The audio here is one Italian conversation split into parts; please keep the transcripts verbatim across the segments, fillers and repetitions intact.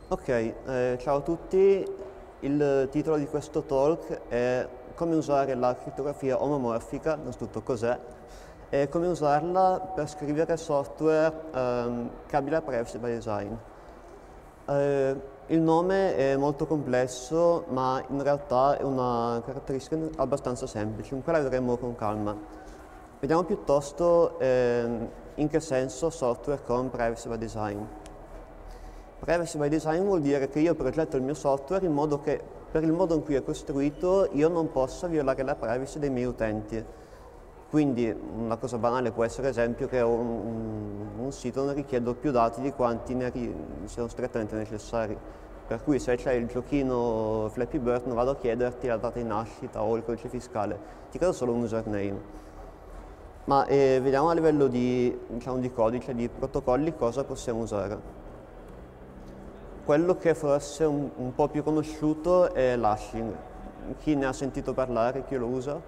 Ok, eh, ciao a tutti. Il titolo di questo talk è come usare la crittografia omomorfica, innanzitutto cos'è, e come usarla per scrivere software ehm, cabile a privacy by design. Eh, il nome è molto complesso, ma in realtà è una caratteristica abbastanza semplice, con quella vedremo con calma. Vediamo piuttosto ehm, in che senso software con privacy by design. Privacy by design vuol dire che io progetto il mio software in modo che, per il modo in cui è costruito, io non possa violare la privacy dei miei utenti. Quindi una cosa banale può essere, ad esempio, che un, un, un sito non richiedo più dati di quanti ne siano strettamente necessari. Per cui se c'è il giochino Flappy Bird non vado a chiederti la data di nascita o il codice fiscale, ti chiedo solo un username. Ma eh, vediamo a livello di, diciamo, di codice, di protocolli, cosa possiamo usare. Quello che forse è un, un po' più conosciuto è l'hashing. Chi ne ha sentito parlare, chi lo usa?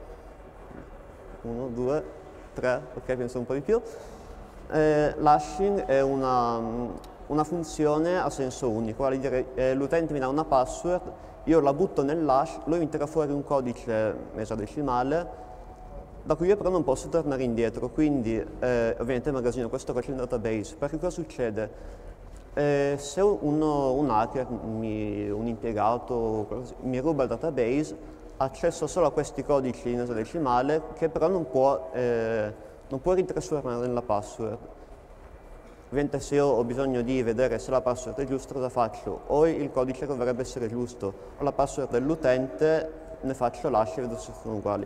Uno, due, tre, ok, penso un po' di più. Eh, l'hashing è una, una funzione a senso unico, vale a dire eh, l'utente mi dà una password, io la butto nell'hash, lui mi tira fuori un codice esadecimale da cui io però non posso tornare indietro, quindi eh, ovviamente magazzino questo codice in database. Perché cosa succede? Eh, se uno, un hacker, mi, un impiegato, mi ruba il database, ha accesso solo a questi codici in esadecimale che però non può, eh, non può ritrasformare nella password. Ovviamente se io ho bisogno di vedere se la password è giusta, cosa faccio? O il codice dovrebbe essere giusto, o la password dell'utente, ne faccio l'hash e vedo se sono uguali.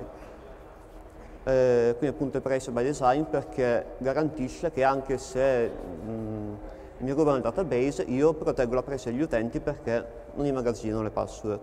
Eh, quindi appunto è privacy by design perché garantisce che anche se mh, mi rubano il database, io proteggo la privacy degli utenti perché non immagazzino le password.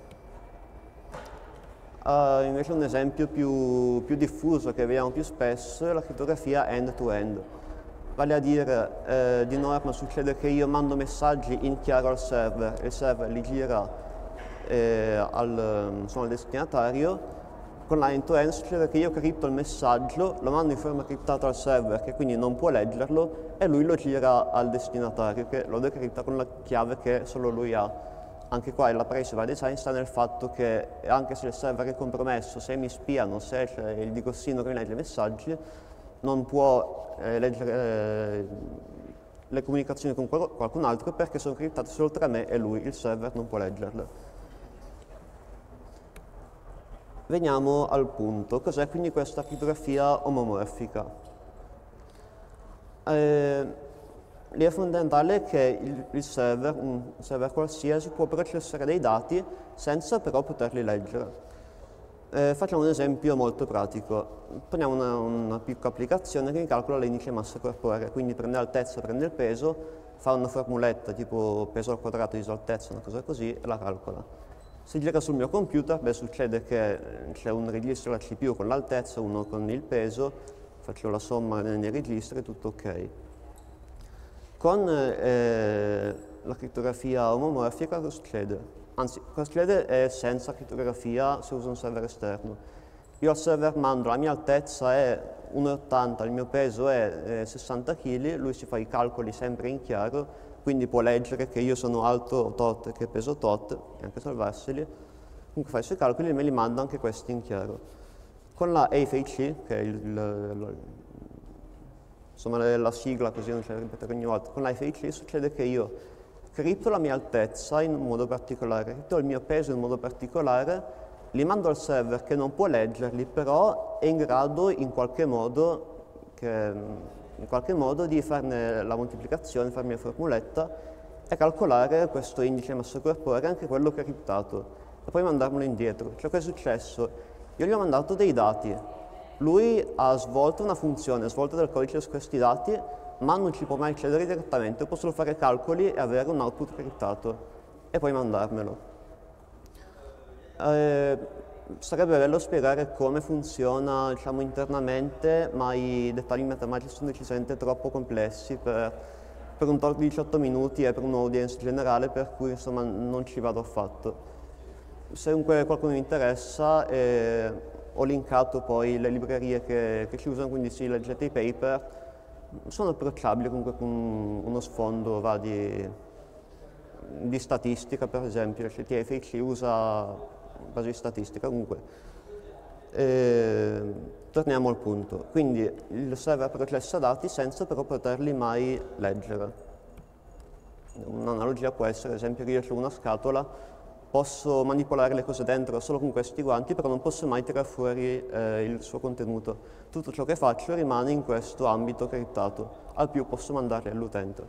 Uh, invece un esempio più, più diffuso che vediamo più spesso è la crittografia end-to-end. Vale a dire, eh, di norma succede che io mando messaggi in chiaro al server, il server li gira eh, al, insomma, al destinatario. Con la end-to-end succede che io cripto il messaggio, lo mando in forma criptata al server che quindi non può leggerlo e lui lo gira al destinatario che lo decripta con la chiave che solo lui ha. Anche qua la privacy by design sta nel fatto che anche se il server è compromesso, se mi spiano, se c'è il digossino che mi legge i messaggi, non può eh, leggere eh, le comunicazioni con qualcun altro perché sono criptate solo tra me e lui, il server non può leggerle. Veniamo al punto, cos'è quindi questa crittografia omomorfica? Eh, l'idea fondamentale è che il, il server, un server qualsiasi, può processare dei dati senza però poterli leggere. Eh, facciamo un esempio molto pratico. Prendiamo una, una piccola applicazione che mi calcola l'indice massa corporea, quindi prende l'altezza, prende il peso, fa una formuletta tipo peso al quadrato diviso altezza, una cosa così, e la calcola. Se gira sul mio computer, beh, succede che c'è un registro alla C P U con l'altezza, uno con il peso, faccio la somma nei registri e tutto ok. Con eh, la crittografia omomorfica cosa succede? Anzi, cosa succede è senza crittografia se uso un server esterno. Io al server mando la mia altezza è uno virgola ottanta, il mio peso è eh, sessanta chili, lui si fa i calcoli sempre in chiaro, quindi può leggere che io sono alto tot e che peso tot, e anche salvarseli. Comunque fa i suoi calcoli e me li manda anche questi in chiaro. Con la A F I C, che è il, il, insomma, la sigla, così non c'è da ripetere ogni volta, con la A F I C succede che io cripto la mia altezza in un modo particolare, cripto il mio peso in un modo particolare, li mando al server che non può leggerli, però è in grado in qualche modo che in qualche modo di farne la moltiplicazione, farmi la formuletta e calcolare questo indice massa corporea, anche quello che è criptato, e poi mandarmelo indietro. Cioè, cosa è successo? Io gli ho mandato dei dati, lui ha svolto una funzione, ha svolto del codice su questi dati, ma non ci può mai accedere direttamente, può solo fare calcoli e avere un output criptato, e poi mandarmelo. Eh, Sarebbe bello spiegare come funziona, diciamo, internamente, ma i dettagli matematici sono decisamente troppo complessi per, per un talk di diciotto minuti e per un'audience generale, per cui insomma non ci vado affatto. Se comunque qualcuno mi interessa, eh, ho linkato poi le librerie che, che ci usano, quindi se leggete i paper, sono approcciabili comunque con uno sfondo va di di statistica, per esempio, il C T F I C usa base di statistica, comunque. Eh, torniamo al punto, quindi il server processa dati senza però poterli mai leggere. Un'analogia può essere, ad esempio, che io ho una scatola, posso manipolare le cose dentro solo con questi guanti, però non posso mai tirare fuori eh, il suo contenuto. Tutto ciò che faccio rimane in questo ambito criptato, al più posso mandarle all'utente.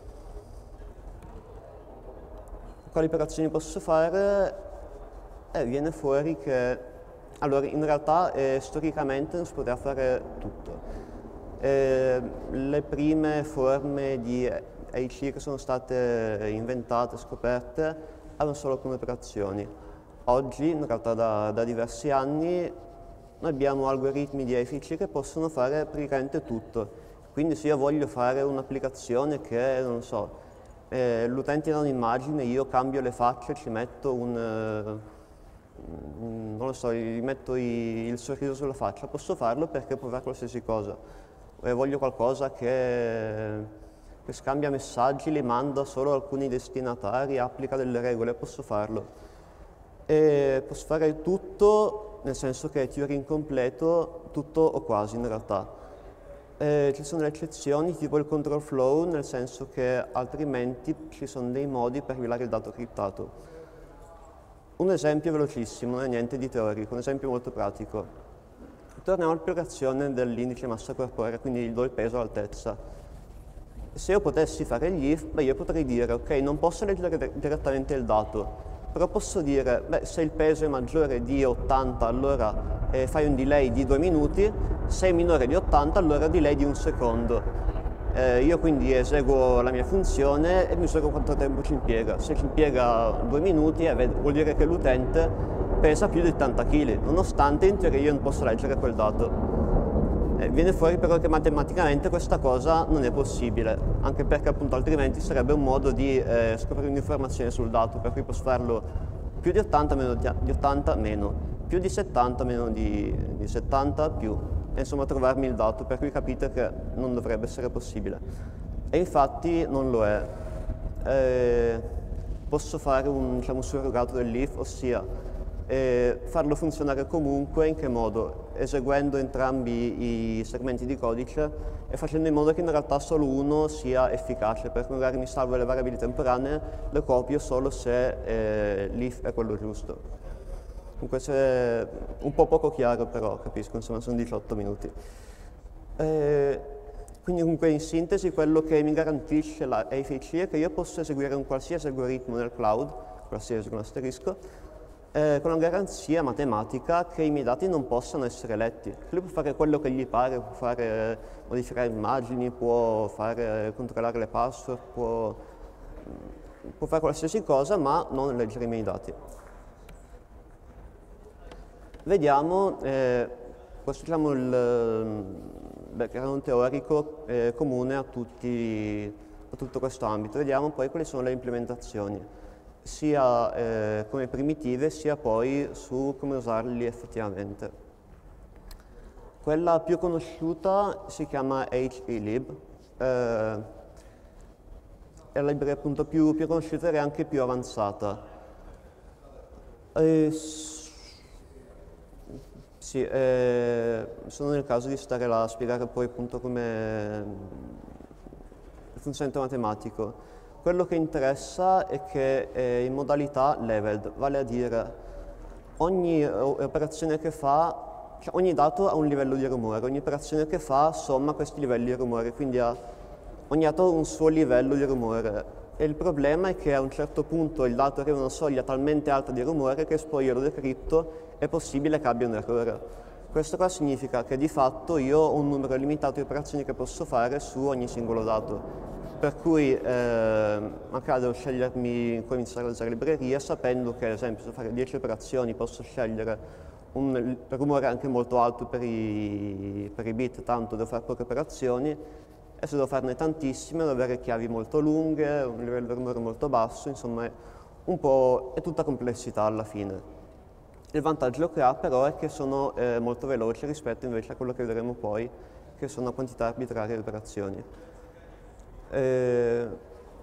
Quali operazioni posso fare? Eh, viene fuori che allora, in realtà eh, storicamente non si poteva fare tutto. Eh, le prime forme di A I C che sono state inventate, scoperte, avevano solo alcune operazioni. Oggi, in realtà da, da diversi anni, noi abbiamo algoritmi di A I C che possono fare praticamente tutto. Quindi se io voglio fare un'applicazione che, non so, eh, l'utente ha un'immagine, io cambio le facce, ci metto un... Uh, non lo so, gli metto i, il sorriso sulla faccia, posso farlo perché può fare qualsiasi cosa. E voglio qualcosa che, che scambia messaggi, li manda solo a alcuni destinatari, applica delle regole, posso farlo. E posso fare tutto, nel senso che è Turing incompleto, tutto o quasi in realtà. E ci sono le eccezioni, tipo il control flow, nel senso che altrimenti ci sono dei modi per rivelare il dato criptato. Un esempio velocissimo, non è niente di teorico, un esempio molto pratico. Torniamo all'applicazione dell'indice massa corporea, quindi do il peso all'altezza. Se io potessi fare gli if, beh, io potrei dire, ok, non posso leggere direttamente il dato, però posso dire, beh, se il peso è maggiore di ottanta, allora eh, fai un delay di due minuti, se è minore di ottanta, allora delay di un secondo. Eh, io quindi eseguo la mia funzione e misuro quanto tempo ci impiega. Se ci impiega due minuti eh, vuol dire che l'utente pesa più di ottanta chili, nonostante in teoria io non posso leggere quel dato. Eh, viene fuori però che matematicamente questa cosa non è possibile, anche perché appunto altrimenti sarebbe un modo di eh, scoprire un'informazione sul dato, per cui posso farlo più di ottanta, meno di ottanta, meno, più di settanta, meno di, di settanta, più. E insomma trovarmi il dato, per cui capite che non dovrebbe essere possibile. E infatti non lo è. Eh, posso fare un, diciamo, un surrogato dell'if, ossia eh, farlo funzionare comunque, in che modo? Eseguendo entrambi i segmenti di codice e facendo in modo che in realtà solo uno sia efficace, perché magari mi salvo le variabili temporanee, le copio solo se eh, l'if è quello giusto. Questo è un po' poco chiaro, però capisco, insomma sono diciotto minuti. Eh, quindi comunque in sintesi quello che mi garantisce la A I C è che io posso eseguire un qualsiasi algoritmo nel cloud, qualsiasi con asterisco, eh, con la garanzia matematica che i miei dati non possano essere letti. Lui può fare quello che gli pare, può fare, modificare immagini, può fare, controllare le password, può, può fare qualsiasi cosa, ma non leggere i miei dati. Vediamo, eh, questo diciamo il background teorico eh, comune a, tutti, a tutto questo ambito. Vediamo poi quali sono le implementazioni, sia eh, come primitive, sia poi su come usarli effettivamente. Quella più conosciuta si chiama H E lib, eh, è la libreria appunto più, più conosciuta e anche più avanzata. Eh, Sì, eh, sono nel caso di stare là a spiegare poi appunto come il funzionamento matematico. Quello che interessa è che è in modalità leveled, vale a dire ogni operazione che fa, cioè ogni dato ha un livello di rumore, ogni operazione che fa somma questi livelli di rumore, quindi ha ogni dato ha un suo livello di rumore. E il problema è che a un certo punto il dato arriva a una soglia talmente alta di rumore che se poi io lo decripto è possibile che abbia un errore. Questo qua significa che di fatto io ho un numero limitato di operazioni che posso fare su ogni singolo dato. Per cui eh, magari devo scegliermi in cui iniziare a usare libreria, sapendo che ad esempio se fare dieci operazioni posso scegliere un rumore anche molto alto per i, per i bit, tanto devo fare poche operazioni, e se devo farne tantissime devo avere chiavi molto lunghe, un livello di rumore molto basso, insomma è, un po', è tutta complessità alla fine. Il vantaggio che ha però è che sono eh, molto veloci rispetto invece a quello che vedremo poi, che sono una quantità arbitraria di operazioni. Eh,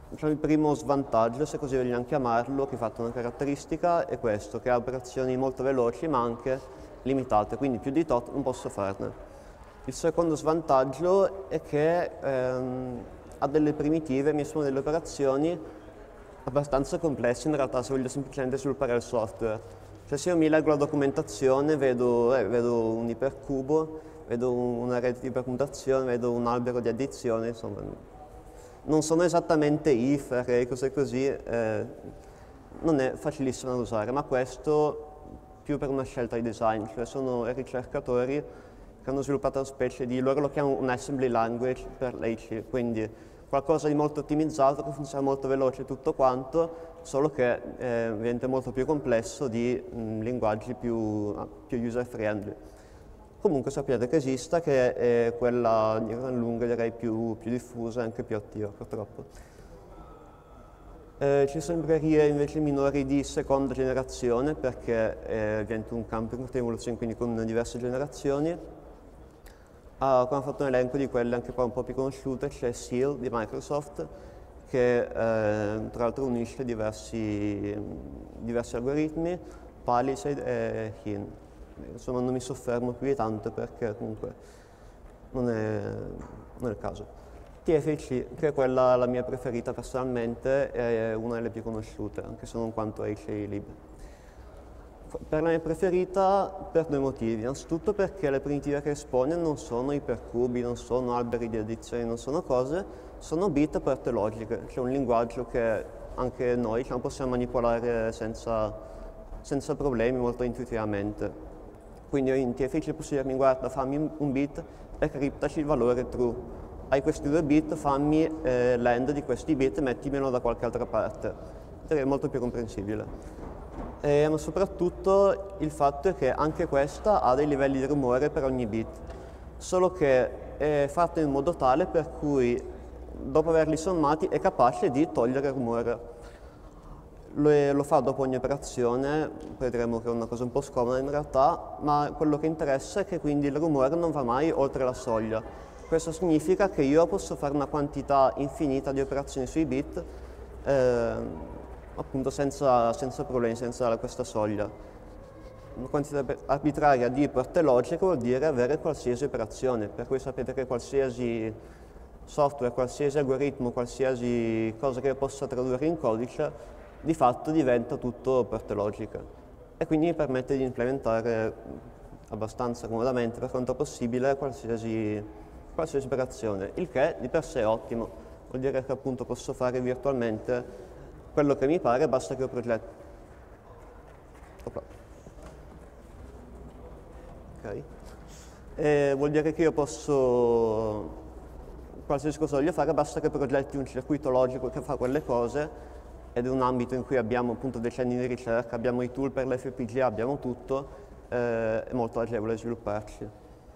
diciamo, il primo svantaggio, se così vogliamo chiamarlo, che ha fatto una caratteristica, è questo, che ha operazioni molto veloci ma anche limitate, quindi più di tot non posso farne. Il secondo svantaggio è che ehm, ha delle primitive, mi sono delle operazioni abbastanza complesse in realtà se voglio semplicemente sviluppare il software. Cioè se io mi leggo la documentazione, vedo, eh, vedo un ipercubo, vedo una rete di permutazione, vedo un albero di addizione, insomma, non sono esattamente if, array, cose così, eh, non è facilissimo da usare, ma questo più per una scelta di design, cioè sono ricercatori che hanno sviluppato una specie di, loro lo chiamano un assembly language per l'A C, quindi qualcosa di molto ottimizzato che funziona molto veloce tutto quanto, solo che eh, diventa molto più complesso di mh, linguaggi più, più user friendly. Comunque sappiate che esista, che è quella di gran lunga direi più, più diffusa e anche più attiva purtroppo. Eh, ci sono librerie invece minori di seconda generazione perché eh, diventa un campo in continua evoluzione, quindi con diverse generazioni. Ah, qua ho fatto un elenco di quelle anche qua un po' più conosciute, c'è Seal di Microsoft che eh, tra l'altro unisce diversi, diversi algoritmi, Palisade e Hin. Insomma non mi soffermo più di tanto perché comunque non è, non è il caso. T F C, che è quella la mia preferita personalmente, è una delle più conosciute, anche se non quanto H A lib. Per la mia preferita per due motivi, innanzitutto perché le primitive che espone non sono ipercubi, non sono alberi di addizione, non sono cose, sono bit aperte logiche, cioè un linguaggio che anche noi diciamo, possiamo manipolare senza, senza problemi, molto intuitivamente. Quindi in T F C posso dirmi guarda fammi un bit e criptaci il valore true, hai questi due bit, fammi eh, l'end di questi bit e mettimelo da qualche altra parte, è molto più comprensibile. Eh, ma soprattutto il fatto è che anche questa ha dei livelli di rumore per ogni bit, solo che è fatta in modo tale per cui dopo averli sommati è capace di togliere il rumore. Lo, è, lo fa dopo ogni operazione, poi vedremo che è una cosa un po' scomoda in realtà, ma quello che interessa è che quindi il rumore non va mai oltre la soglia. Questo significa che io posso fare una quantità infinita di operazioni sui bit eh, appunto senza, senza problemi, senza questa soglia. Una quantità arbitraria di porte logiche vuol dire avere qualsiasi operazione, per cui sapete che qualsiasi software, qualsiasi algoritmo, qualsiasi cosa che io possa tradurre in codice, di fatto diventa tutto porte logiche. E quindi mi permette di implementare abbastanza comodamente, per quanto possibile, qualsiasi, qualsiasi operazione, il che di per sé è ottimo, vuol dire che appunto posso fare virtualmente quello che mi pare, basta che ho progetto. Ok. E vuol dire che io posso, qualsiasi cosa voglio fare, basta che progetti un circuito logico che fa quelle cose, ed è un ambito in cui abbiamo appunto decenni di ricerca, abbiamo i tool per l'F P G A, abbiamo tutto, eh, è molto agevole svilupparci.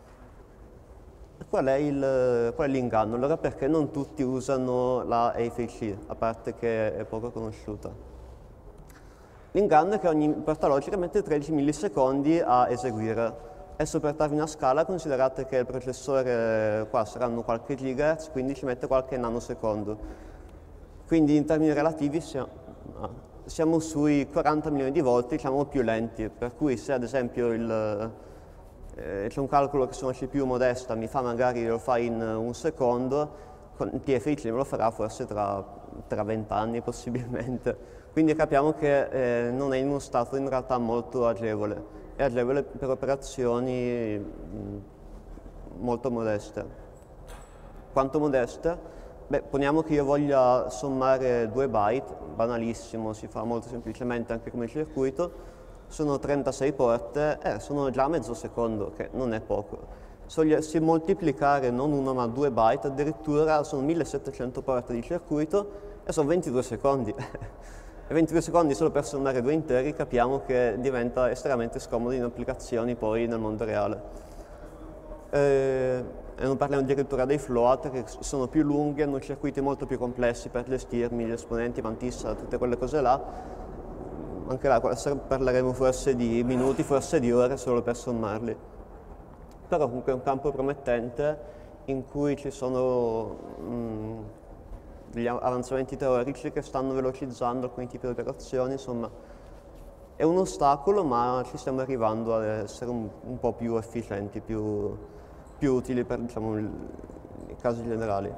Qual è l'inganno? Allora perché non tutti usano la A F C, a parte che è poco conosciuta? L'inganno è che ogni porta logica mette tredici millisecondi a eseguire. Adesso per darvi una scala considerate che il processore qua saranno qualche gigahertz, quindi ci mette qualche nanosecondo. Quindi in termini relativi siamo, siamo sui quaranta milioni di volte, diciamo più lenti, per cui se ad esempio il Eh, c'è un calcolo che su una C P U modesta mi fa magari lo fa in un secondo, con T F C me lo farà forse tra, tra venti anni possibilmente. Quindi capiamo che eh, non è in uno stato in realtà molto agevole, è agevole per operazioni mh, molto modeste. Quanto modeste? Beh, poniamo che io voglia sommare due byte, banalissimo, si fa molto semplicemente anche come circuito, sono trentasei porte, eh, sono già mezzo secondo, che non è poco. Se moltiplicare non uno ma due byte, addirittura sono millesettecento porte di circuito e sono ventidue secondi. E ventidue secondi solo per sommare due interi capiamo che diventa estremamente scomodo in applicazioni poi nel mondo reale. Eh, e non parliamo addirittura dei float che sono più lunghi, hanno circuiti molto più complessi per gestirmi, gli esponenti, mantissa, tutte quelle cose là. Anche là parleremo forse di minuti, forse di ore solo per sommarli. Però comunque è un campo promettente in cui ci sono mh, degli avanzamenti teorici che stanno velocizzando alcuni tipi di operazioni, insomma è un ostacolo, ma ci stiamo arrivando ad essere un, un po' più efficienti, più, più utili per, diciamo, il, i casi generali.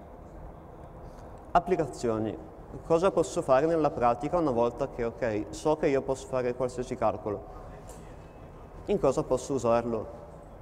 Applicazioni. Cosa posso fare nella pratica una volta che, ok, so che io posso fare qualsiasi calcolo? In cosa posso usarlo?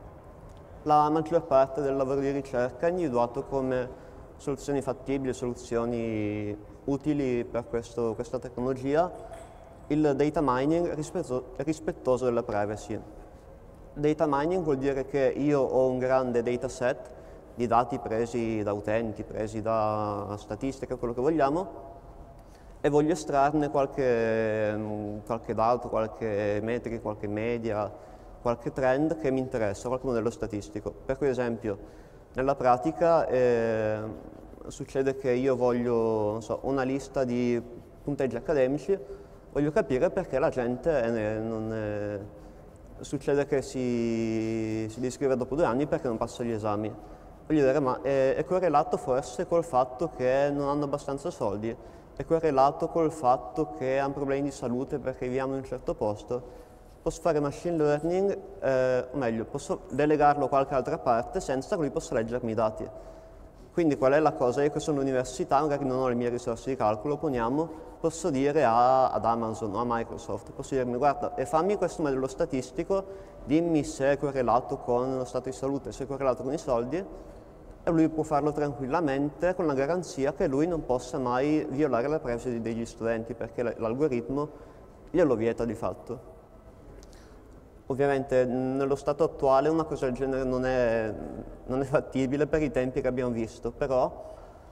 La maggior parte del lavoro di ricerca è individuato come soluzioni fattibili, soluzioni utili per questo, questa tecnologia, il data mining rispetto, rispettoso della privacy. Data mining vuol dire che io ho un grande dataset di dati presi da utenti, presi da statistica, quello che vogliamo, e voglio estrarne qualche, qualche dato, qualche metrica, qualche media, qualche trend che mi interessa, qualche modello statistico. Per cui, esempio, nella pratica eh, succede che io voglio, non so, una lista di punteggi accademici, voglio capire perché la gente è, non è, succede che si, si iscrive dopo due anni perché non passa gli esami. Voglio dire, ma è, è correlato forse col fatto che non hanno abbastanza soldi? È correlato col fatto che hanno problemi di salute perché viviamo in un certo posto? Posso fare machine learning, eh, o meglio, posso delegarlo a qualche altra parte senza che lui possa leggermi i dati. Quindi qual è la cosa? Io che sono all'università, magari non ho le mie risorse di calcolo, poniamo, posso dire a, ad Amazon o a Microsoft, posso dirmi guarda, e fammi questo modello statistico, dimmi se è correlato con lo stato di salute, se è correlato con i soldi, e lui può farlo tranquillamente con la garanzia che lui non possa mai violare la privacy degli studenti, perché l'algoritmo glielo vieta di fatto. Ovviamente nello stato attuale una cosa del genere non è, non è fattibile per i tempi che abbiamo visto, però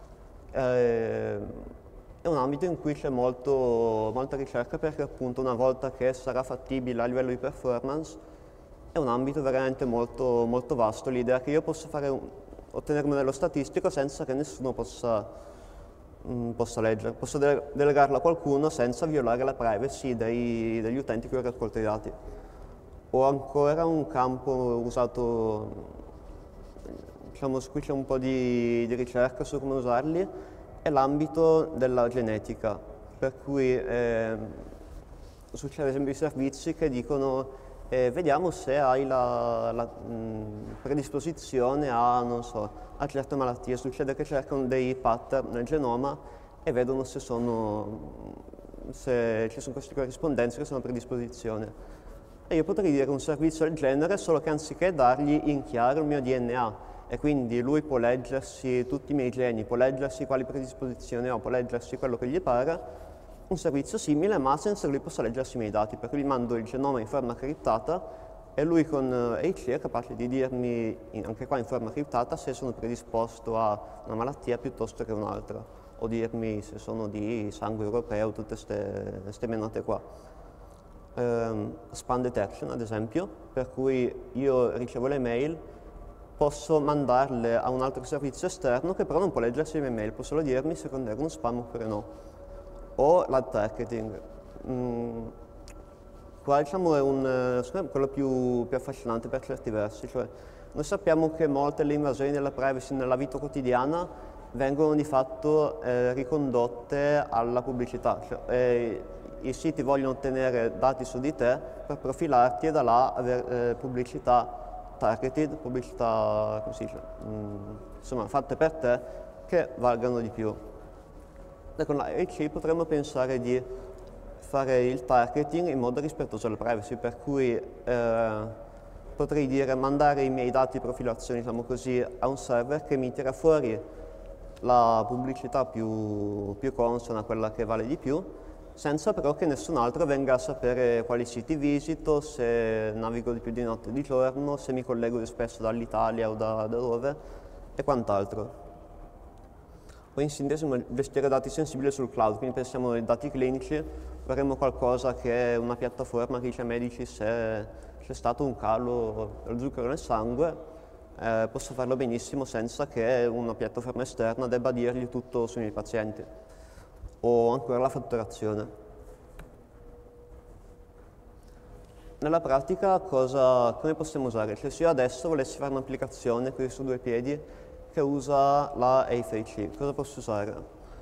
eh, è un ambito in cui c'è molta ricerca, perché appunto una volta che sarà fattibile a livello di performance è un ambito veramente molto, molto vasto. L'idea che io possa fare un, ottenere un modello statistico senza che nessuno possa, mh, possa leggere, posso de delegarlo a qualcuno senza violare la privacy dei, degli utenti che raccolta i dati. O ancora un campo usato, diciamo, su cui c'è un po' di, di ricerca su come usarli, è l'ambito della genetica, per cui eh, succede ad esempio i servizi che dicono eh, vediamo se hai la, la mh, predisposizione a, non so, a certe malattie. Succede che cercano dei pattern nel genoma e vedono se, sono, se ci sono queste corrispondenze che sono a predisposizione. E io potrei dire un servizio del genere, solo che anziché dargli in chiaro il mio D N A, e quindi lui può leggersi tutti i miei geni, può leggersi quali predisposizioni ho, può leggersi quello che gli pare, un servizio simile, ma senza che lui possa leggersi i miei dati, perché gli mando il genoma in forma criptata e lui con A I C è capace di dirmi, anche qua in forma criptata, se sono predisposto a una malattia piuttosto che un'altra, o dirmi se sono di sangue europeo, tutte queste menate qua. Um, spam detection ad esempio, per cui io ricevo le mail, posso mandarle a un altro servizio esterno che però non può leggersi le mie mail, può solo dirmi se contengono spam oppure no. O l'ad targeting. Mm, qua diciamo è un, quello più, più affascinante per certi versi, cioè noi sappiamo che molte delle invasioni della privacy nella vita quotidiana vengono di fatto eh, ricondotte alla pubblicità, cioè, eh, i siti vogliono ottenere dati su di te per profilarti e da là avere eh, pubblicità targeted, pubblicità, come si dice, mm, insomma fatte per te che valgano di più. E con la A I C potremmo pensare di fare il targeting in modo rispettoso alla privacy, per cui eh, potrei dire mandare i miei dati di profilazione, diciamo così, a un server che mi tira fuori la pubblicità più, più consona, quella che vale di più, senza però che nessun altro venga a sapere quali siti visito, se navigo di più di notte o di giorno, se mi collego spesso dall'Italia o da, da dove e quant'altro. O in sintesi gestire dati sensibili sul cloud, quindi pensiamo ai dati clinici, faremo qualcosa che è una piattaforma che dice ai medici se c'è stato un calo dello zucchero nel sangue, eh, posso farlo benissimo senza che una piattaforma esterna debba dirgli tutto sui miei pazienti. O ancora la fatturazione. Nella pratica cosa, come possiamo usare? Cioè, se io adesso volessi fare un'applicazione qui su due piedi che usa la A I C, cosa posso usare?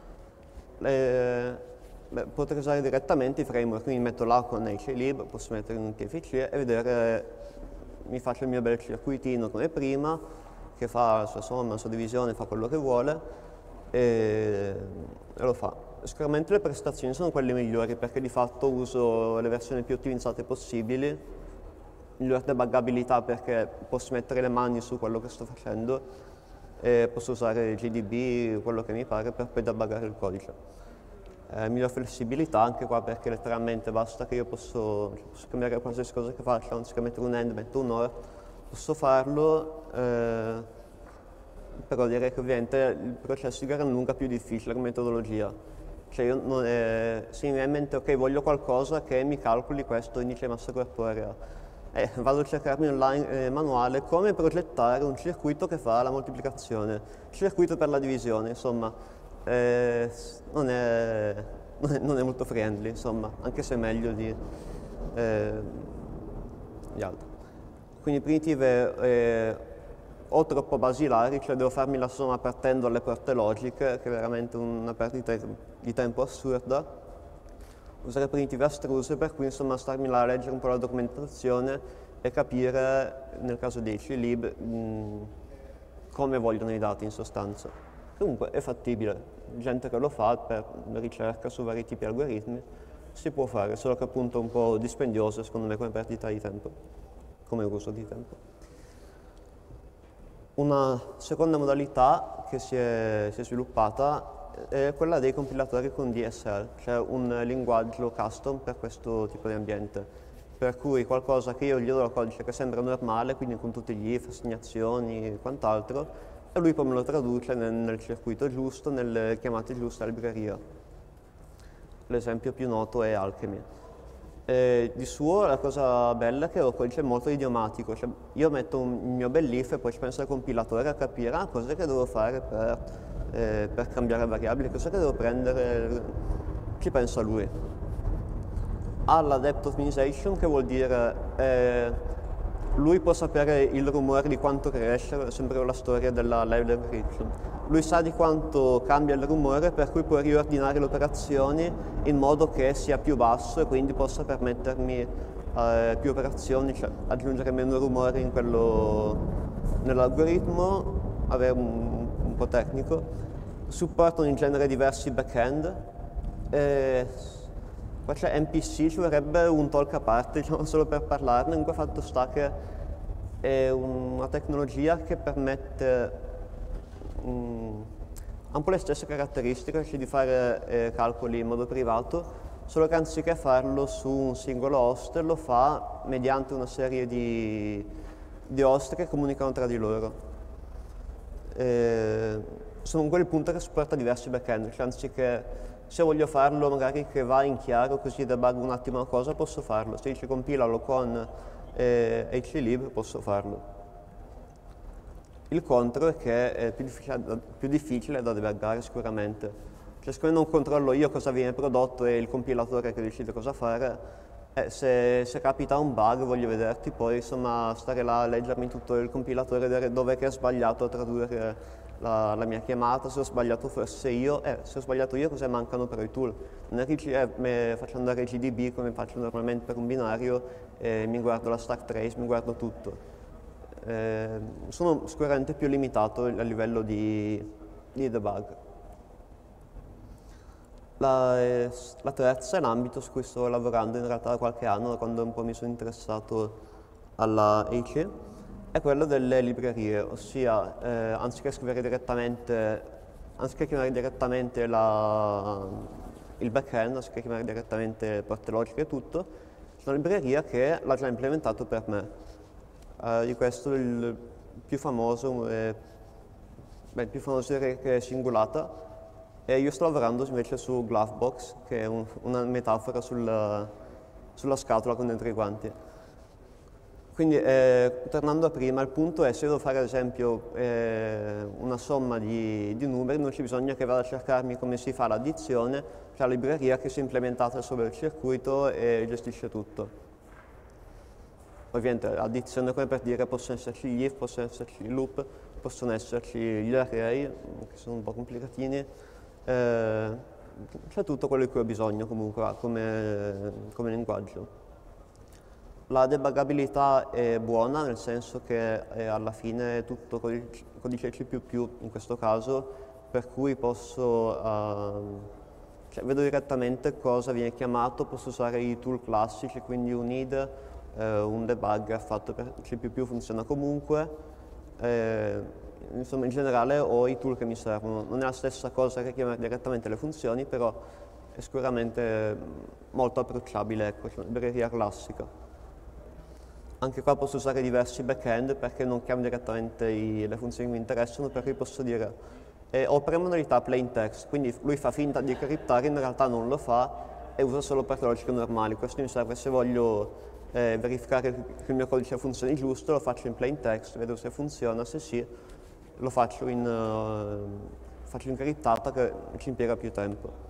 le, beh, potrei usare direttamente i framework, quindi metto là con H lib, posso mettere in un T F C e vedere, mi faccio il mio bel circuitino come prima, che fa la sua somma, la sua divisione, fa quello che vuole e, e lo fa. Sicuramente le prestazioni sono quelle migliori perché di fatto uso le versioni più ottimizzate possibili, migliore debuggabilità perché posso mettere le mani su quello che sto facendo e posso usare G D B, quello che mi pare, per poi debuggare il codice. Eh, miglior flessibilità anche qua perché letteralmente basta che io posso, cioè, posso cambiare qualsiasi cosa che faccia, anziché mettere un end, metto un or, posso farlo, eh, però direi che ovviamente il processo di gran lunga è più difficile come metodologia. Cioè io non è, se mi viene in mente, ok, voglio qualcosa che mi calcoli questo indice di massa corporea, eh, vado a cercarmi online eh, manuale come progettare un circuito che fa la moltiplicazione, circuito per la divisione, insomma, eh, non, è, non, è, non è molto friendly, insomma, anche se è meglio di, eh, di altro. Quindi primitive eh, o troppo basilari, cioè devo farmi la somma partendo dalle porte logiche, che è veramente una perdita di tempo assurda. Usare primitive astruse, per cui insomma starmi là a leggere un po' la documentazione e capire, nel caso di H lib, mh, come vogliono i dati in sostanza. Comunque è fattibile, gente che lo fa per ricerca su vari tipi di algoritmi, si può fare, solo che appunto è un po' dispendioso secondo me come perdita di tempo, come uso di tempo. Una seconda modalità che si è, si è sviluppata è quella dei compilatori con D S L, cioè un linguaggio custom per questo tipo di ambiente, per cui qualcosa che io gli do al codice che sembra normale, quindi con tutti gli if, assegnazioni e quant'altro, e lui poi me lo traduce nel, nel circuito giusto, nelle chiamate giuste alla libreria. L'esempio più noto è Alchemy. E di suo la cosa bella è che ho codice molto idiomatico, cioè io metto un, il mio bell'if e poi ci pensa il compilatore a capire ah, cosa che devo fare per, eh, per cambiare variabili, cosa che devo prendere, ci pensa lui. Ha la depth optimization, che vuol dire eh, lui può sapere il rumore di quanto cresce, sempre la storia della live encryption. Lui sa di quanto cambia il rumore, per cui può riordinare le operazioni in modo che sia più basso e quindi possa permettermi eh, più operazioni, cioè aggiungere meno rumore in quello, nell'algoritmo, avere un, un po' tecnico. Supportano in genere diversi backend. E qua c'è N P C, ci vorrebbe un talk a parte, diciamo, solo per parlarne. Comunque fatto sta che è una tecnologia che permette Mm, ha un po' le stesse caratteristiche, cioè di fare eh, calcoli in modo privato, solo che anziché farlo su un singolo host lo fa mediante una serie di, di host che comunicano tra di loro. Eh, sono quel punto che supporta diversi backend, cioè anziché se voglio farlo magari che va in chiaro così debuggo un attimo una cosa, posso farlo, se dice compilalo con eh, H lib posso farlo. Il contro è che è più difficile, più difficile da debuggare sicuramente. Cioè, siccome non controllo io cosa viene prodotto e il compilatore che decide cosa fare, eh, se, se capita un bug voglio vederti poi, insomma, stare là a leggermi tutto il compilatore, vedere dove che ho sbagliato a tradurre la, la mia chiamata, se ho sbagliato forse io, eh, se ho sbagliato io cosa mancano però i tool. Non è che eh, faccio andare G D B come faccio normalmente per un binario, e mi guardo la stack trace, mi guardo tutto. Eh, sono sicuramente più limitato a livello di, di debug. La, eh, la terza è l'ambito su cui sto lavorando in realtà da qualche anno, da quando un po' mi sono interessato alla H, è quello delle librerie, ossia eh, anziché scrivere direttamente, anziché chiamare direttamente la, il backend, anziché chiamare direttamente porte logiche e tutto, c'è una libreria che l'ha già implementato per me. Uh, di questo il più famoso è, beh, il più famoso direi che è Singulata, e io sto lavorando invece su Glovebox, che è un, una metafora sulla, sulla scatola con dentro i guanti. Quindi eh, tornando a prima, il punto è se devo fare ad esempio eh, una somma di, di numeri, non c'è bisogno che vada a cercarmi come si fa l'addizione, c'è la libreria che si è implementata sopra il circuito e gestisce tutto. Ovviamente addizione, come per dire, possono esserci gli if, possono esserci i loop, possono esserci gli array, che sono un po' complicatini, eh, c'è tutto quello di cui ho bisogno comunque come, come linguaggio. La debuggabilità è buona, nel senso che è alla fine è tutto codice C più più in questo caso, per cui posso, uh, cioè vedo direttamente cosa viene chiamato, posso usare i tool classici, quindi un I D, eh, un debugger fatto per C più più funziona comunque, eh, insomma in generale ho i tool che mi servono. Non è la stessa cosa che chiamare direttamente le funzioni, però è sicuramente molto approcciabile, ecco, cioè una libreria classica. Anche qua posso usare diversi backend perché non chiamo direttamente i, le funzioni che mi interessano, per cui posso dire eh, ho per modalità plain text, quindi lui fa finta di criptare, in realtà non lo fa e usa solo per logiche normali. Questo mi serve se voglio eh, verificare che il mio codice funzioni giusto, lo faccio in plain text, vedo se funziona, se sì lo faccio in, uh, faccio in criptata che ci impiega più tempo.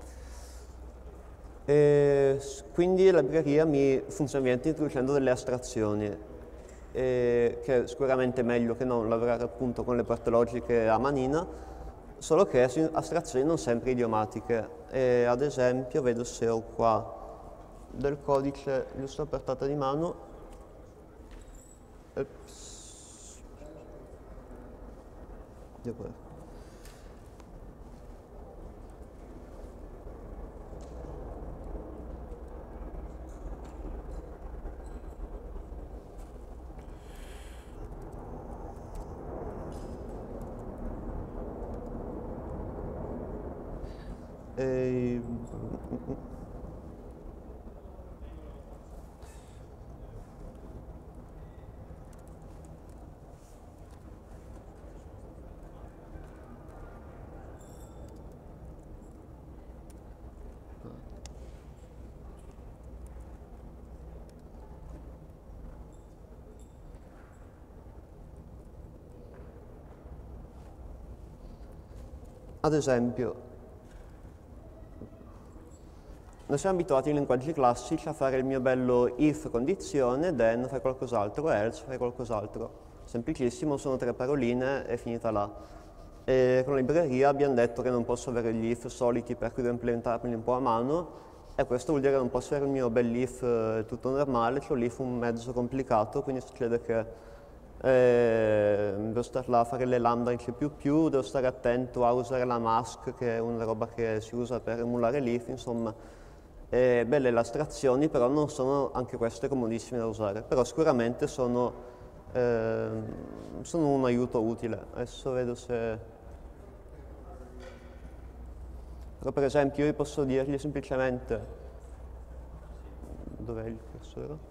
E quindi la libreria mi funziona bene introducendo delle astrazioni, e che è sicuramente meglio che non lavorare appunto con le porte logiche a manina, solo che astrazioni non sempre idiomatiche. E ad esempio vedo se ho qua del codice giusto a portata di mano. Ops. Devo E... Ad esempio, noi siamo abituati in linguaggi classici a fare il mio bello if condizione, then fai qualcos'altro, else fai qualcos'altro. Semplicissimo, sono tre paroline, è finita là. E con la libreria abbiamo detto che non posso avere gli if soliti per cui devo implementarli un po' a mano, e questo vuol dire che non posso avere il mio bell'if eh, tutto normale, c'ho l'if un mezzo complicato, quindi succede che eh, devo stare là a fare le lambda in C più più, devo stare attento a usare la mask, che è una roba che si usa per emulare l'if, insomma. Eh, belle le astrazioni, però non sono anche queste comodissime da usare, però sicuramente sono, eh, sono un aiuto utile. Adesso vedo se... Però per esempio io posso dirgli semplicemente... Dov'è il cursore?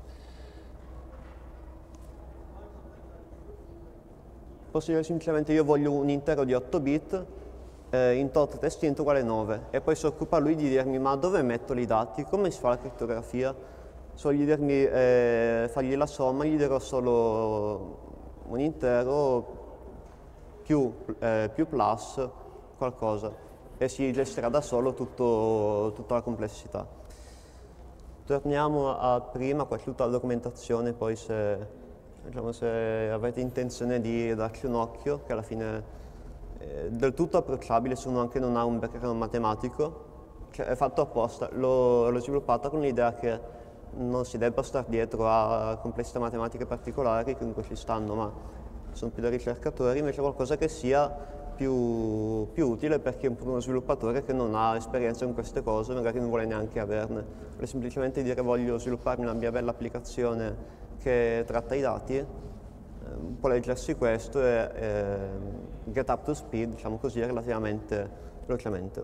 Posso dire semplicemente io voglio un intero di otto bit, eh, in tot test int uguale nove, e poi si occupa lui di dirmi ma dove metto i dati, come si fa la crittografia, so gli dirmi, eh, fargli la somma, gli dirò solo un intero più, eh, più plus qualcosa, e si gestirà da solo tutto, tutta la complessità. Torniamo a prima, qua c'è tutta la documentazione, poi se... Diciamo, se avete intenzione di darci un occhio, che alla fine è del tutto approcciabile se uno anche non ha un background matematico, cioè è fatto apposta, l'ho sviluppato con l'idea che non si debba stare dietro a complessità matematiche particolari, che comunque ci stanno, ma sono più da ricercatori, invece qualcosa che sia più, più utile per chi è uno sviluppatore che non ha esperienza in queste cose, magari non vuole neanche averne, vuole semplicemente dire voglio svilupparmi una mia bella applicazione che tratta i dati, eh, può leggersi questo e eh, get up to speed, diciamo così, relativamente velocemente.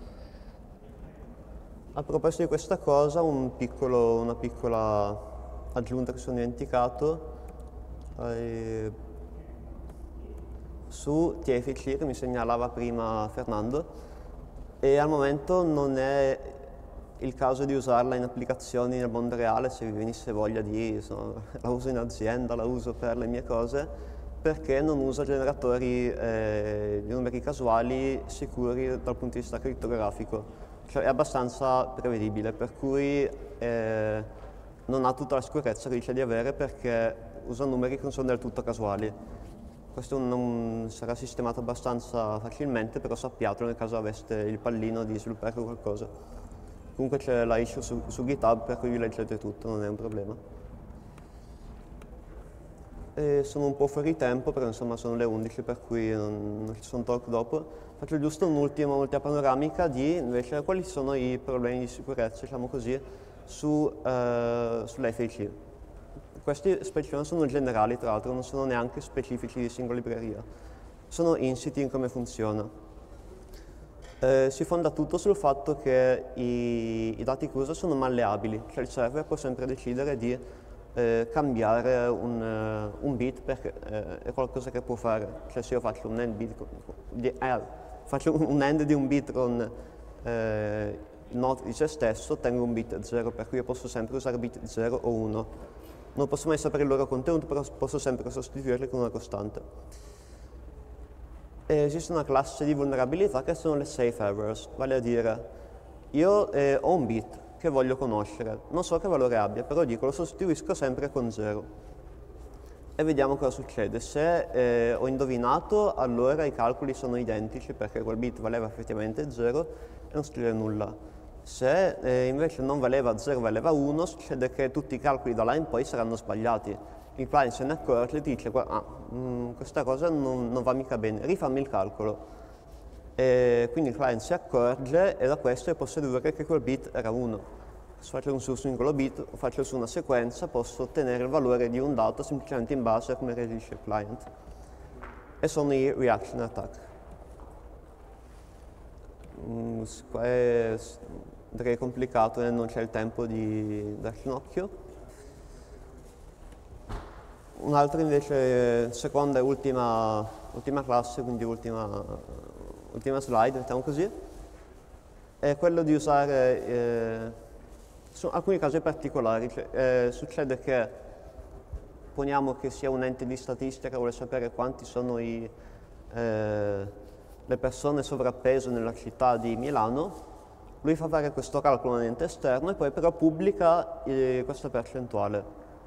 A proposito di questa cosa, un piccolo, una piccola aggiunta che sono dimenticato, eh, su T F C che mi segnalava prima Fernando, e al momento non è il caso di usarla in applicazioni nel mondo reale, se vi venisse voglia di, insomma, la uso in azienda, la uso per le mie cose, perché non usa generatori eh, di numeri casuali sicuri dal punto di vista crittografico, cioè è abbastanza prevedibile, per cui eh, non ha tutta la sicurezza che dice di avere, perché usa numeri che non sono del tutto casuali. questo non sarà sistemato abbastanza facilmente, però sappiatelo nel caso aveste il pallino di sviluppare qualcosa. Comunque c'è la issue su, su GitHub, per cui vi leggete tutto, non è un problema. E sono un po' fuori tempo, però insomma sono le undici, per cui non, non ci sono talk dopo. Faccio giusto un'ultima un'ultima panoramica di invece quali sono i problemi di sicurezza, diciamo così, su, eh, sull'F A C. Questi specifici sono generali, tra l'altro, non sono neanche specifici di singola libreria. Sono insiti in come funziona. Eh, si fonda tutto sul fatto che i, i dati che usa sono malleabili, cioè il server può sempre decidere di eh, cambiare un, uh, un bit perché eh, è qualcosa che può fare. Cioè se io faccio un end, bit con, di, eh, faccio un end di un bit con eh, il node di se stesso, ottengo un bit zero, per cui io posso sempre usare bit zero o uno. Non posso mai sapere il loro contenuto, però posso sempre sostituirli con una costante. E esiste una classe di vulnerabilità che sono le safe errors, vale a dire io eh, ho un bit che voglio conoscere, non so che valore abbia, però dico lo sostituisco sempre con zero. E vediamo cosa succede. Se eh, ho indovinato, allora i calcoli sono identici perché quel bit valeva effettivamente zero e non succede nulla. Se eh, invece non valeva zero, valeva uno, succede che tutti i calcoli da là in poi saranno sbagliati. Il client se ne accorge e dice, ah, mh, questa cosa non, non va mica bene, rifammi il calcolo. E quindi il client si accorge e da questo posso dedurre che quel bit era uno. Se faccio un su singolo bit o faccio su una sequenza, posso ottenere il valore di un dato semplicemente in base a come reagisce il client. E sono i reaction attack. Mm, qua è direi complicato e non c'è il tempo di darci un occhio. Un altro invece, seconda e ultima, ultima classe, quindi ultima, ultima slide, mettiamo così, è quello di usare, eh, su alcuni casi particolari, cioè, eh, succede che, poniamo che sia un ente di statistica che vuole sapere quanti sono i, eh, le persone sovrappeso nella città di Milano, lui fa fare questo calcolo a un ente esterno e poi però pubblica eh, questa percentuale.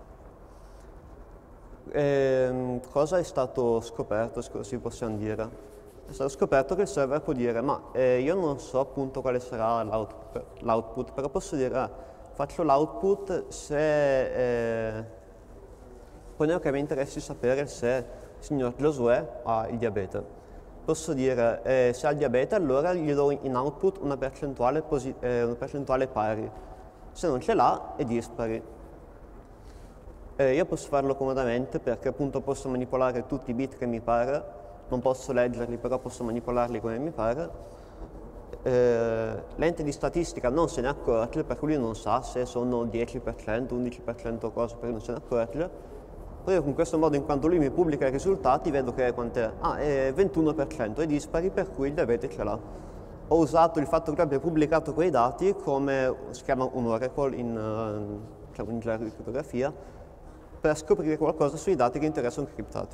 E, cosa è stato scoperto, se possiamo dire? È stato scoperto che il server può dire, ma eh, io non so appunto quale sarà l'output, però posso dire, ah, faccio l'output se... Eh, poi che mi interessi sapere se il signor Giosuè ha il diabete. Posso dire, eh, se ha il diabete, allora gli do in output una percentuale, eh, una percentuale pari. Se non ce l'ha, è dispari. Eh, io posso farlo comodamente perché appunto posso manipolare tutti i bit che mi pare, non posso leggerli, però posso manipolarli come mi pare. Eh, l'ente di statistica non se ne accorge, per cui lui non sa se sono dieci per cento, undici per cento o cose, perché non se ne accorge. Poi io con questo modo, in quanto lui mi pubblica i risultati, vedo che quant'è? Ah, è ventuno per cento, è dispari, per cui il diabete ce l'ha. Ho usato il fatto che lui abbia pubblicato quei dati come, si chiama un oracle in, uh, diciamo in gergo di crittografia, per scoprire qualcosa sui dati che interessano criptati.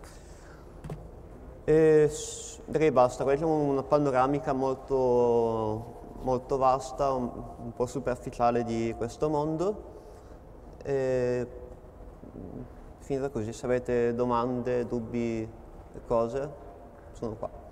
E direi basta, qua diciamo una panoramica molto, molto vasta, un, un po' superficiale di questo mondo. E, finita così, se avete domande, dubbi, cose, sono qua.